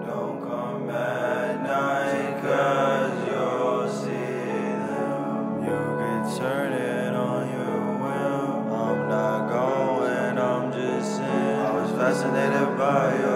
Don't come at night, 'cause you'll see them. You can turn it on your whim. I'm not going, I'm just in. I was fascinated by your